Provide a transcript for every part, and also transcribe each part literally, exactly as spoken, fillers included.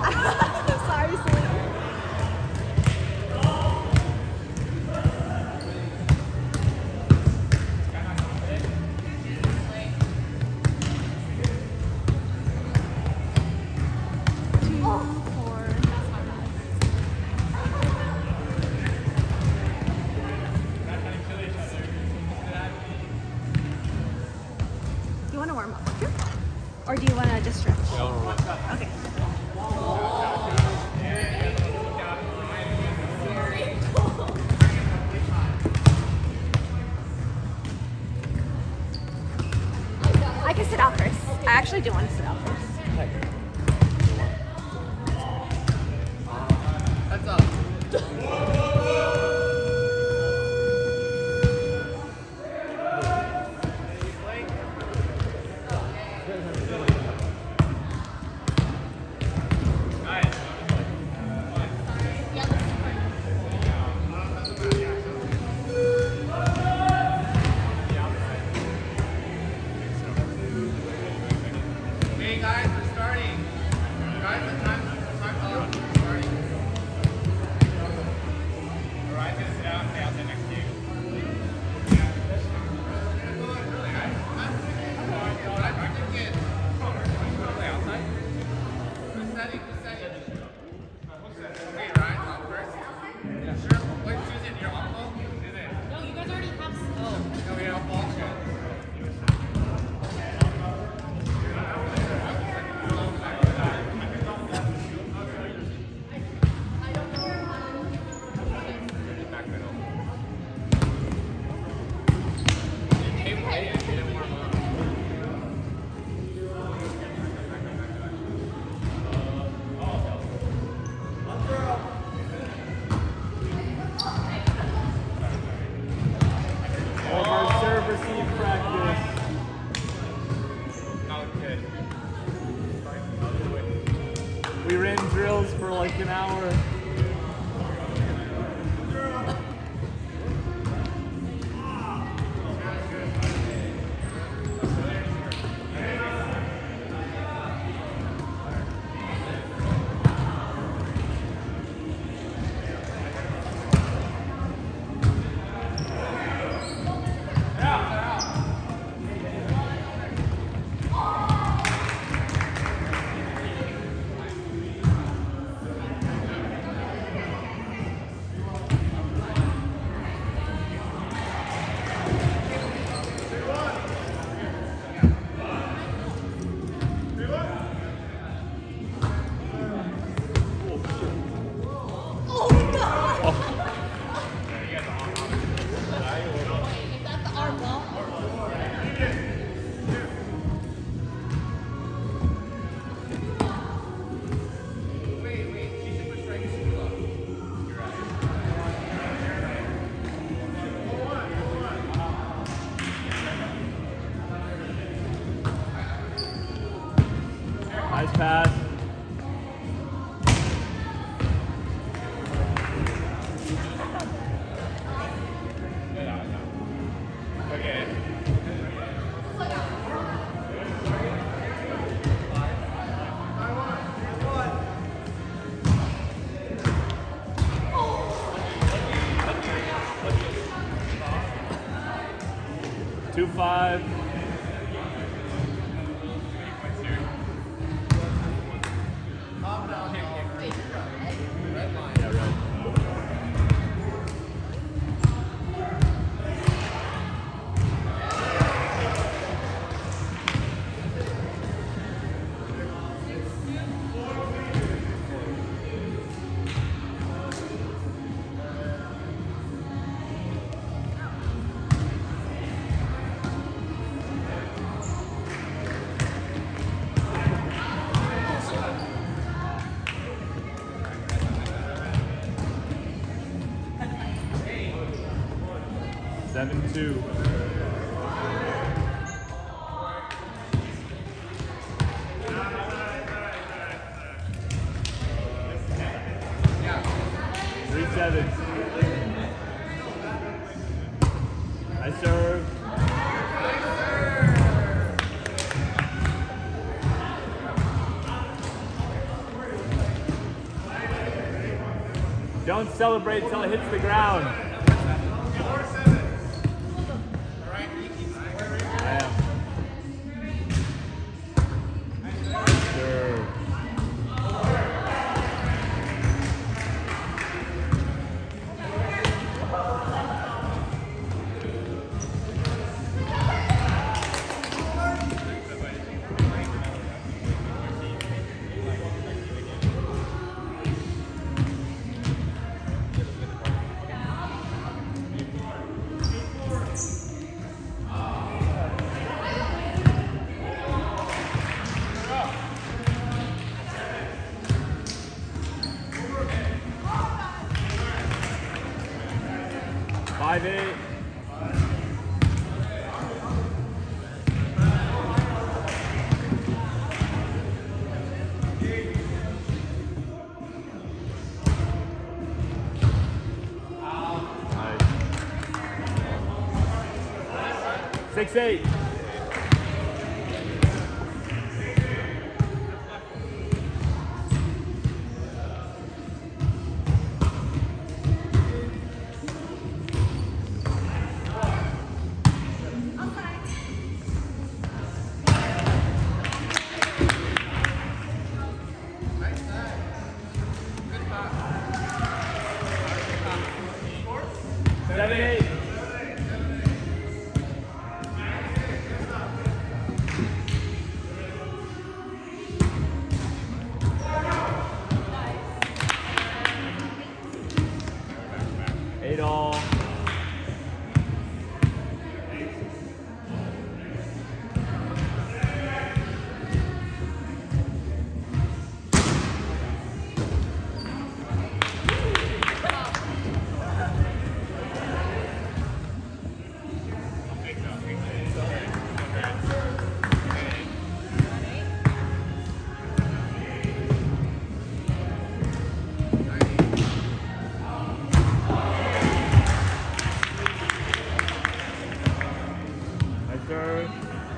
Sorry, sweetie. Or do you want to just stretch? Yeah, I'll warm up. Okay. I can sit out first. I actually do want to sit out first. That's up. We ran drills for like an hour. Nice pass. Okay. Two five. Seven two. Three seven. I serve. Don't celebrate till it hits the ground. Bam. Serve. Five eight. Nice. Six eight. Seven eight. Eight all. Serve.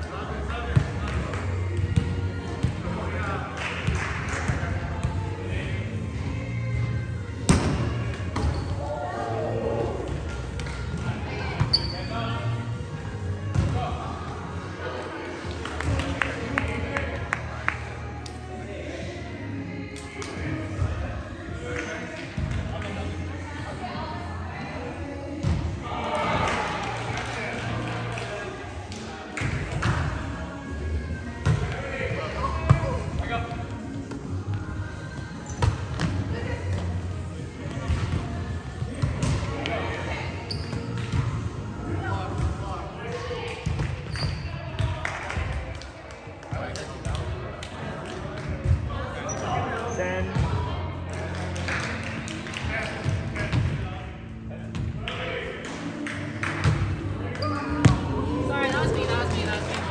Ten. Sorry, that was me, that was me, that was me.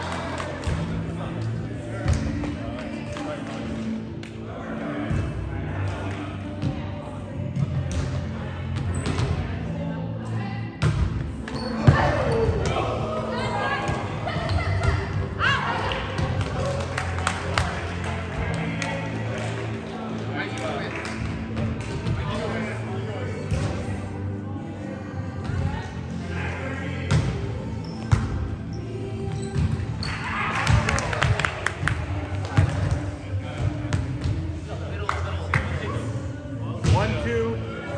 One two.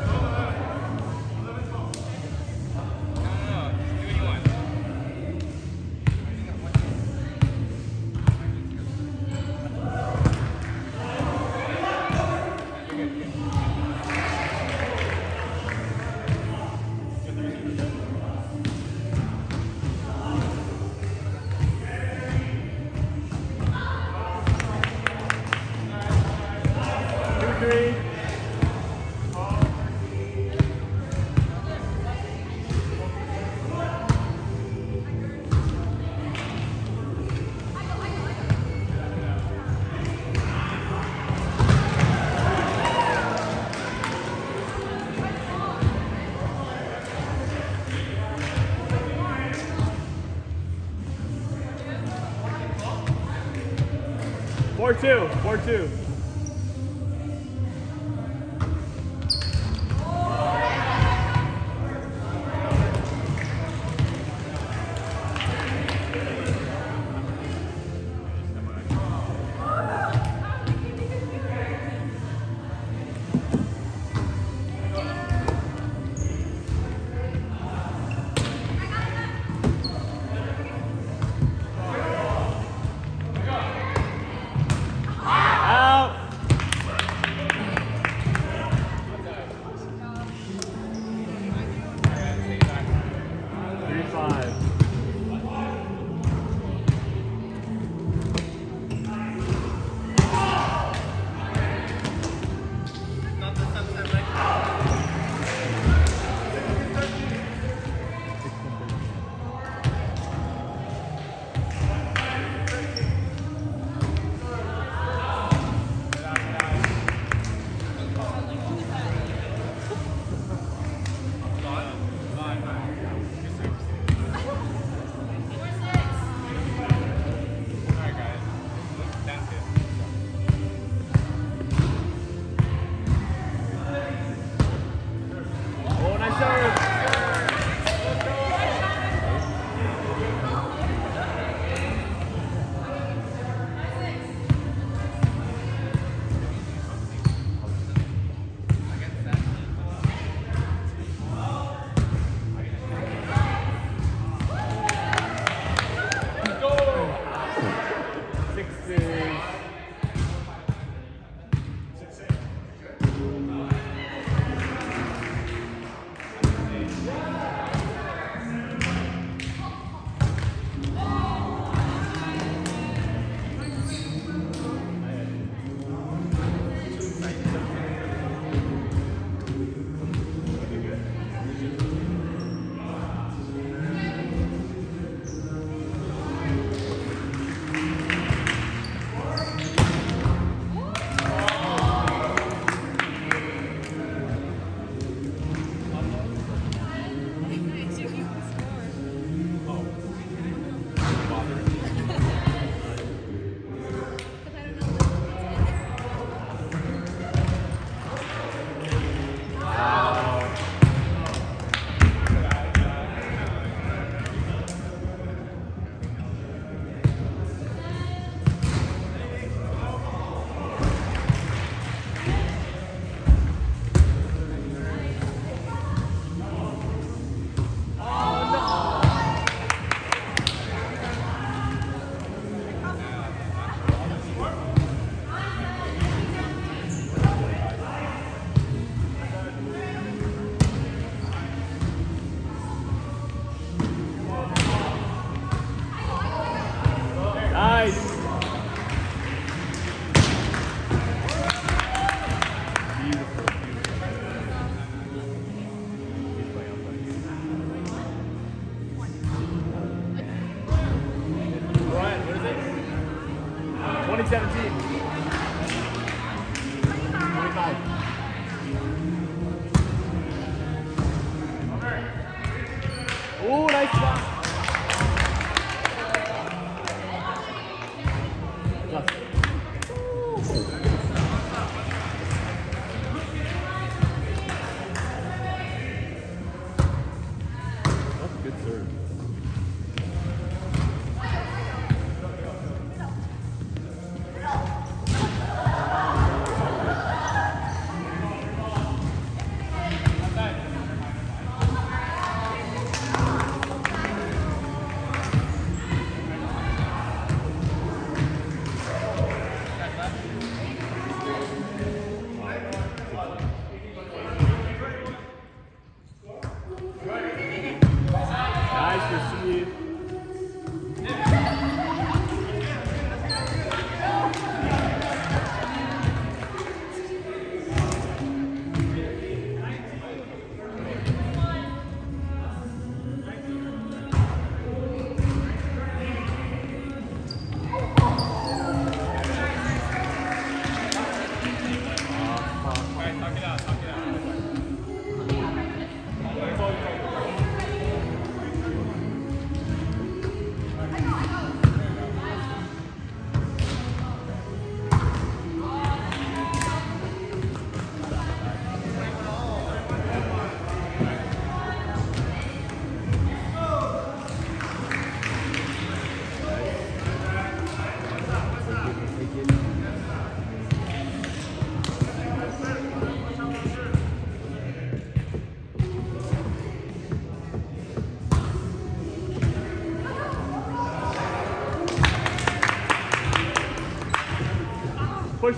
Two three. Four two. Four two.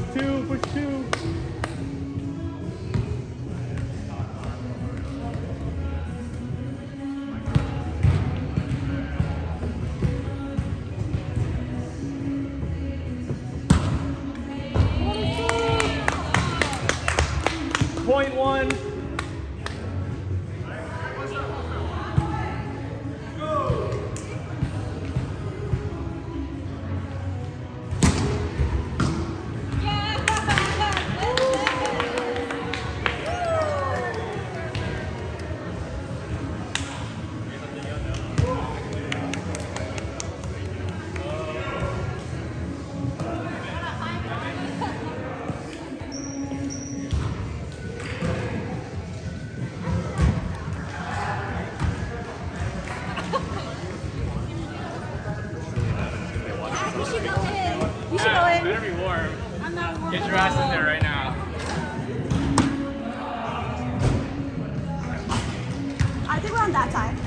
two, push two. Point one. You should go in. You should go in. Better be warm. I'm not warm. Get your ass in there right now. I think we're on that side.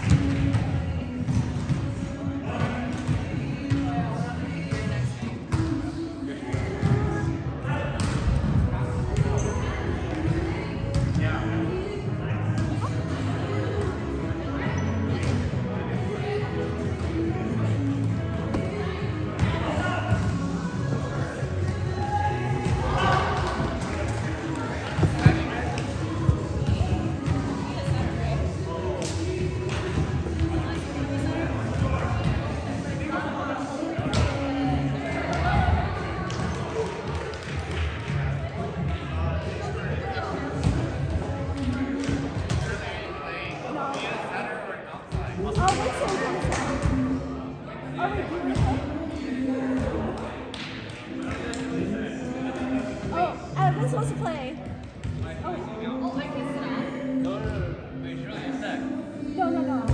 Oh, what's it? Oh, wait, you Oh, Evan's supposed to play. Oh, oh, I can sit on. No, no, no. Wait, Shirley, a sec. No, no, no.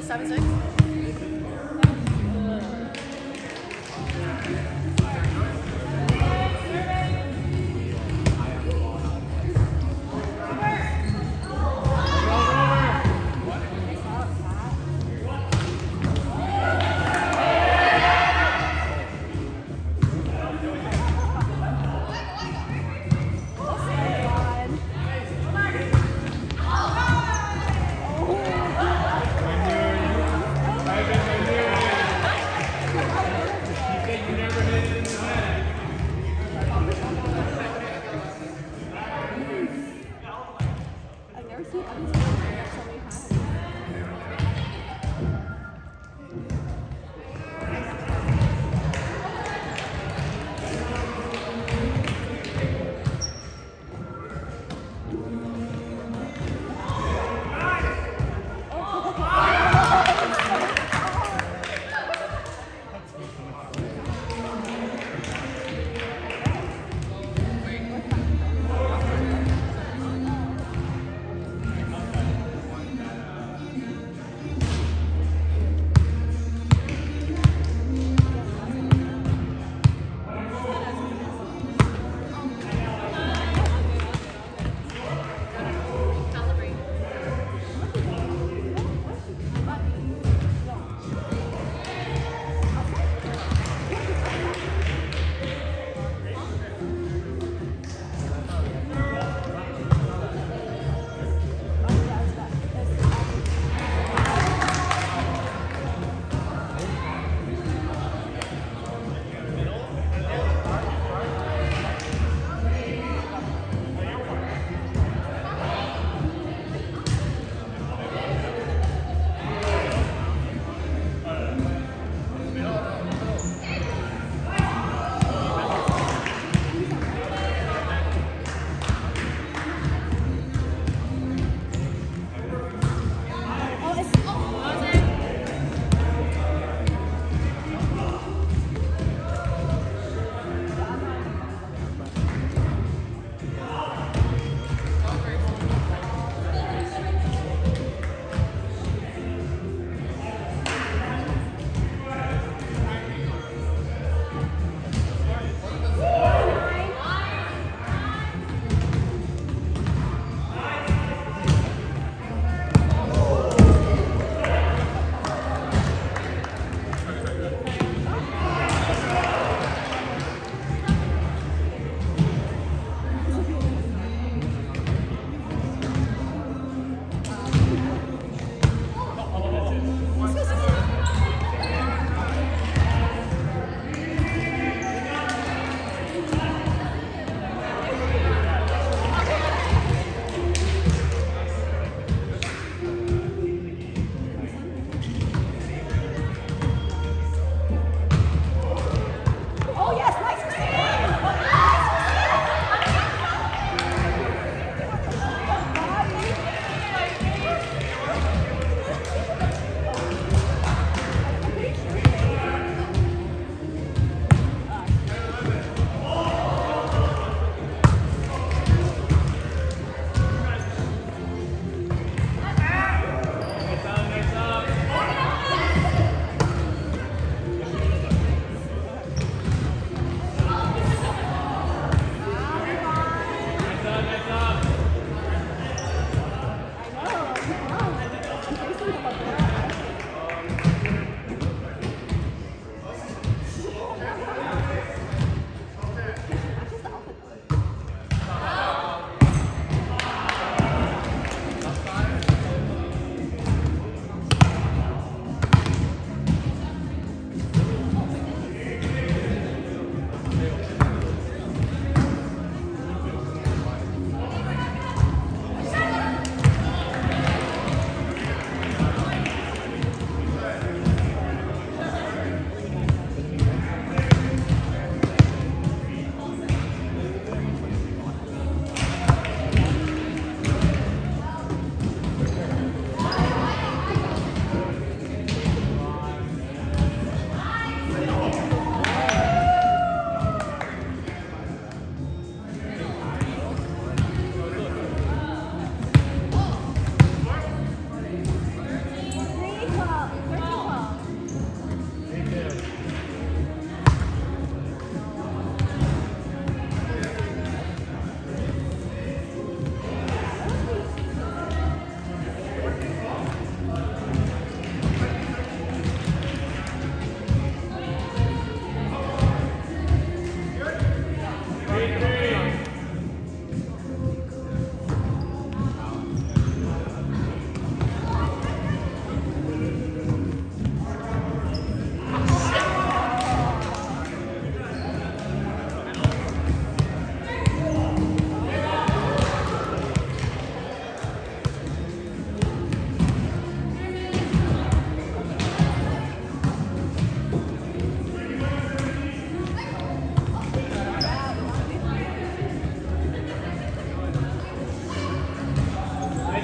seven six?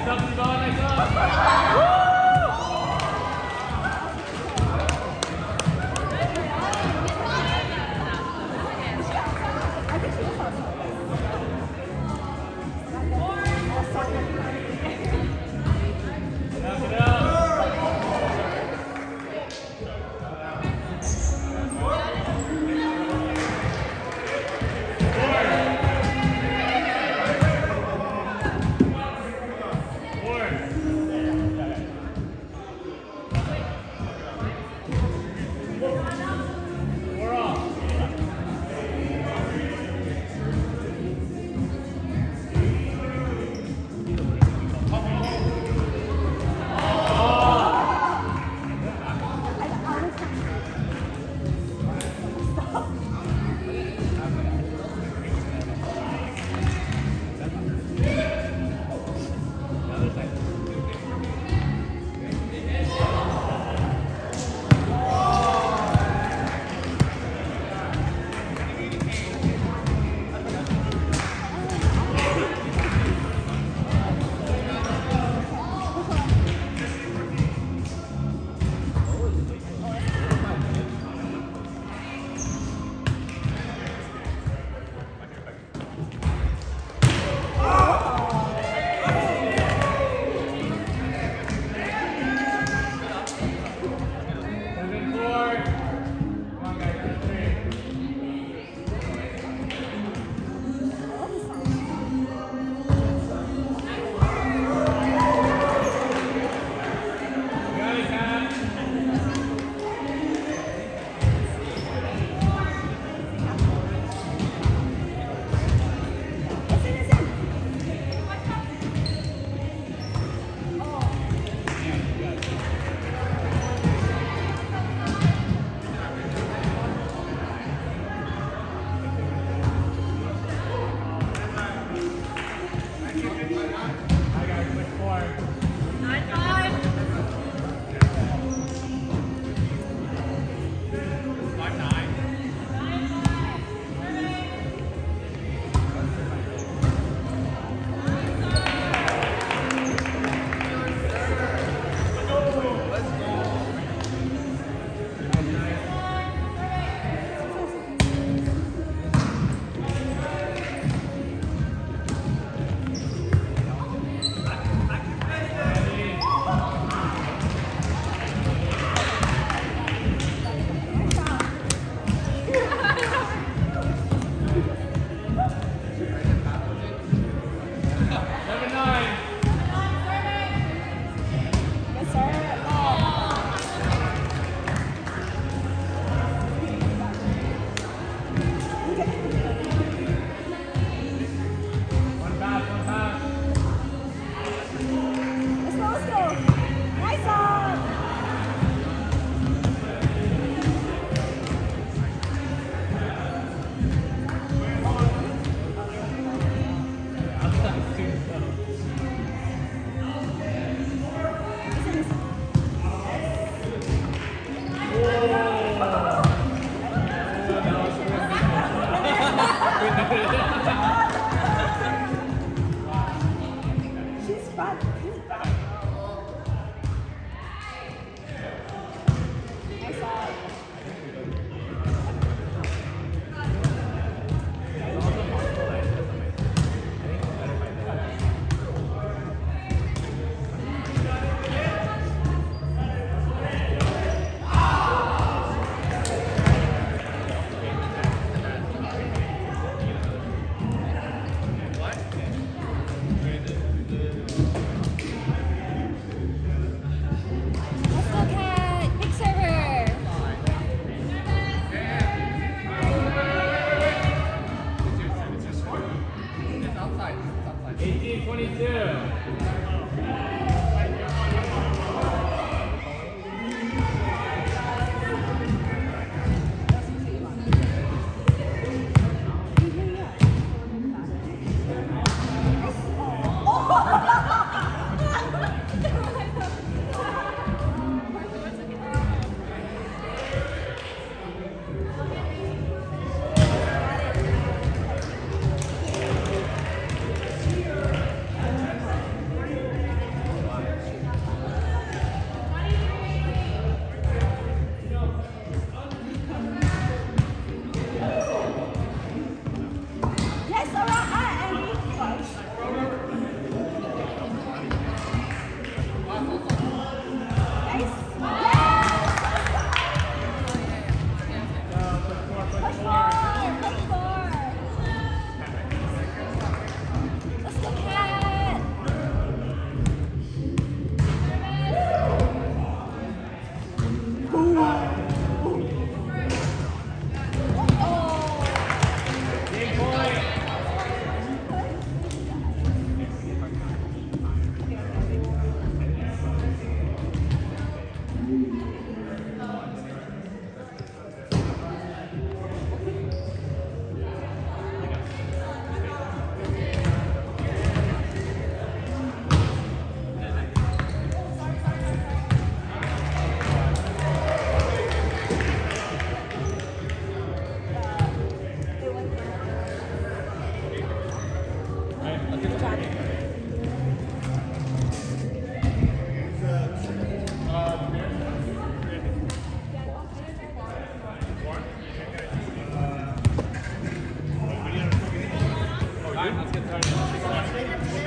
Nice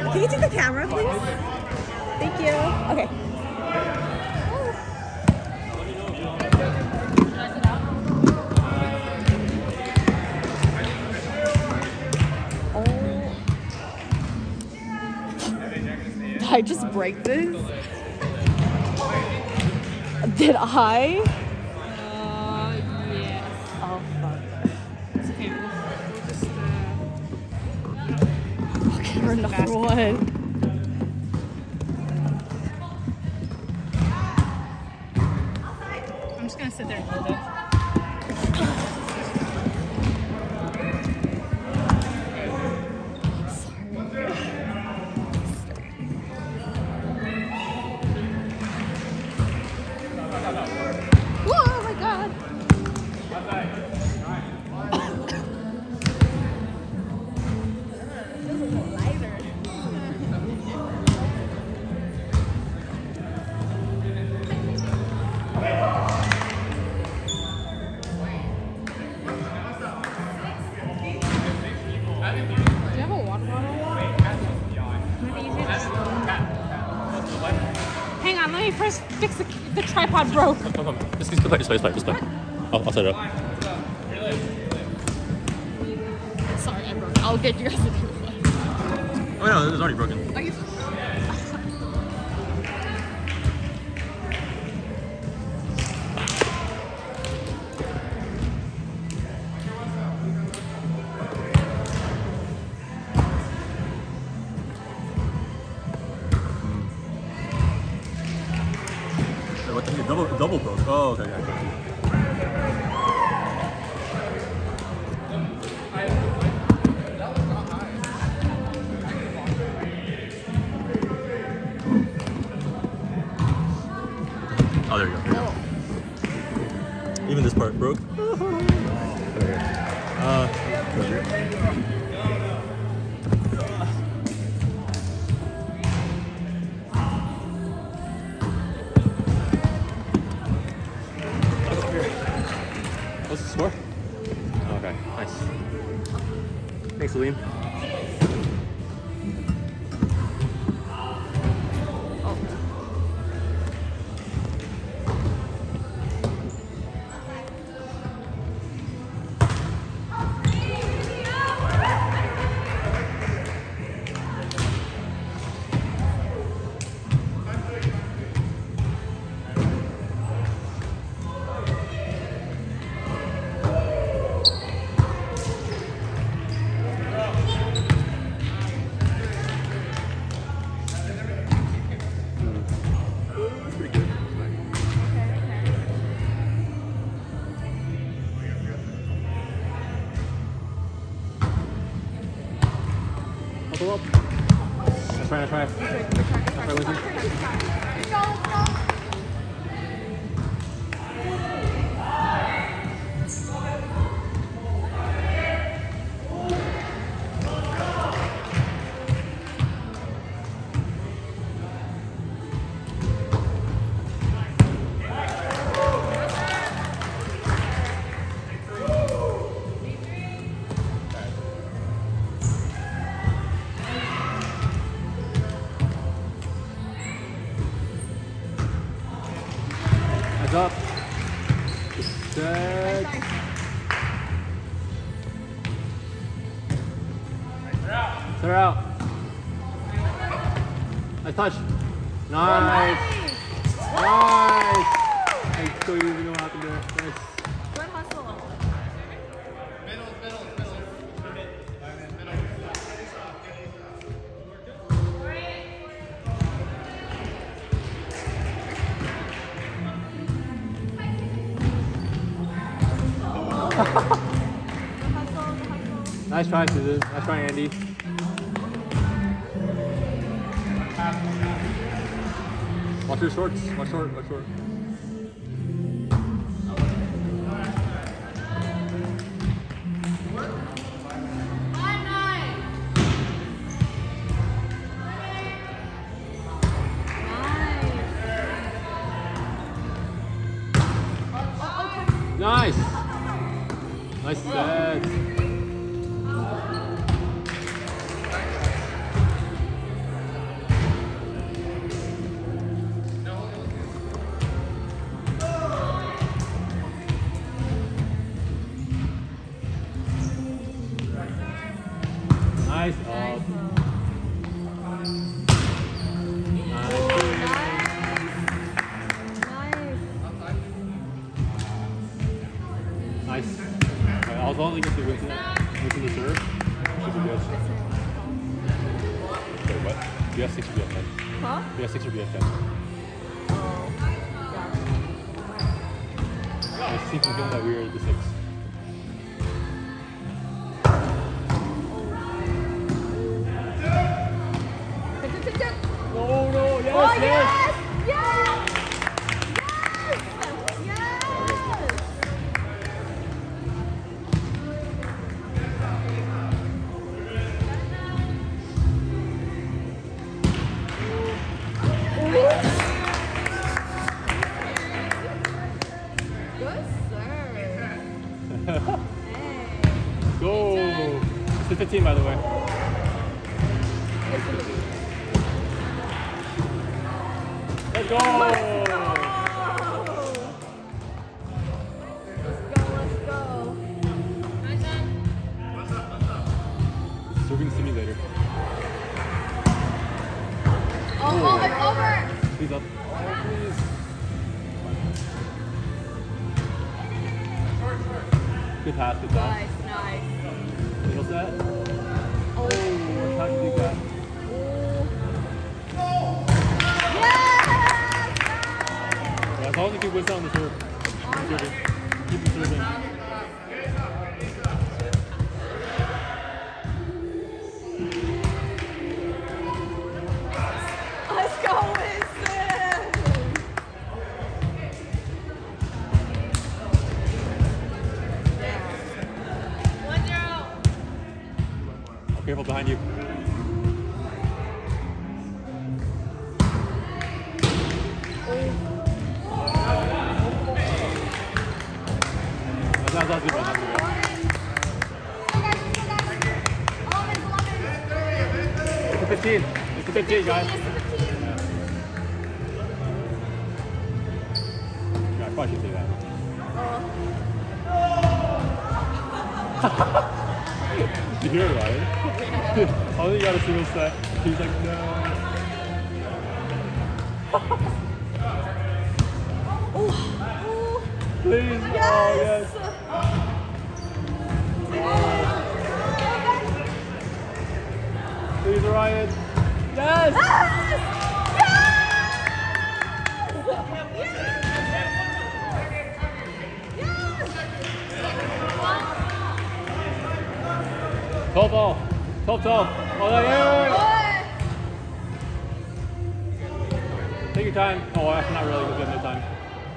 Can you take the camera, please? Thank you. Okay. Oh. Did I just break this? Did I? Uh, yes. Oh, fuck. It's okay. We'll, we'll just, uh... I'll give her another one. I'm just gonna sit there and hold it. Whoa, oh my god. Do you have a water bottle? Maybe you could just... Hang on, let me first fix the, the tripod broke. Come, come, come. Just, just play, just play, just play, just play. I'll, I'll set it up. Sorry, I broke. I'll get you guys a new one. Oh no, it's already broken. Are you? What the double, double broke. Oh, okay, okay. Oh, there you go. There you go. Even this part broke. Okay. Uh, What's the score? Oh, okay, nice. Thanks, Salim. Pull up. Let's try, let's try. Let's try, Lindsay. Heads up. Set. Set her out. Nice touch. Nice. Nice. I don't even know what happened there. Nice. Good hustle. Nice try, Susan. Nice try, Andy. Watch your shorts. Watch short. Watch short. Nice. Nice set. six or B F ten. Huh? We got six or B F ten. Oh. Yeah. I was thinking that we were the six. No, no, yes, Oh, yes! yes! Yes! Yes! Yes! Good serve. Hey. Go! It's the fifteen, by the way. Let's go! Let's go! Let's go, let's go. Serving simulator. Oh, oh, it's over! Please up. Oh, please. Good pass, good pass. Nice, nice. Middle set. Oh, Oh, how did you do that? yes! Yeah, as long as you keep whistling on the serve. Keep serving. Keep serving. Let's go, Winston! one zero. Oh, careful behind you. That's not, that's good, that's good. It's a fifteen. It's a fifteen, guys. Yeah, I probably should say that. Did you hear about it? I think you got a single set. He's like, no. Please. Yes! Oh, yes. Please, Ryan. Yes! Yes! twelve ball. twelve twelve. Oh, yeah, yeah, yeah. Take your time. Oh, actually, not really. We'll get no time.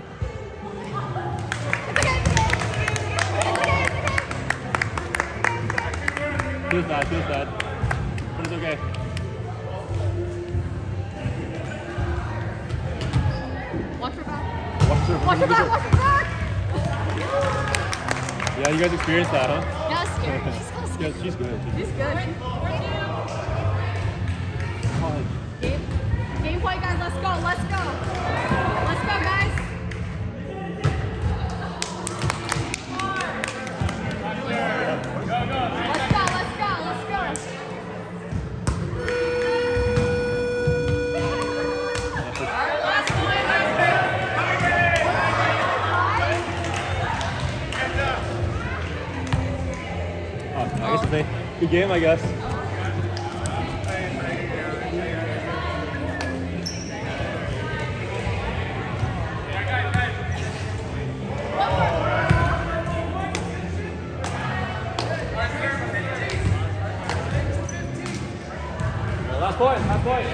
Feels bad, feels bad. But it's okay. Watch your back. Watch your, Watch your back. Watch your back. Yeah, you guys experienced that, huh? Yeah, scary. She's kind of Yeah, scary. she's good. She's good. God. Game, game point, guys. Let's go. Let's go. Let's go, guys. Let's go. Let's go. Let's go. Last point. Oh, I guess it's a good game, I guess. Last point, last point.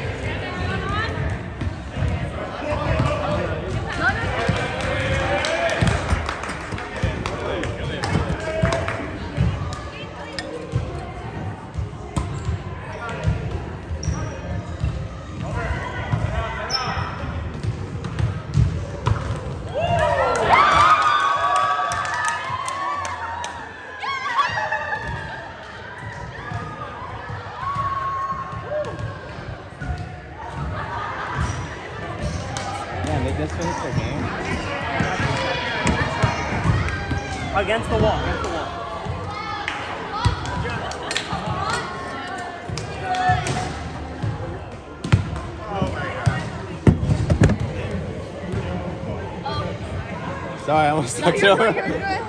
Yeah, they just finished their game. Against the wall, against the wall. Sorry, I almost No, knocked it you're over. good, you're good.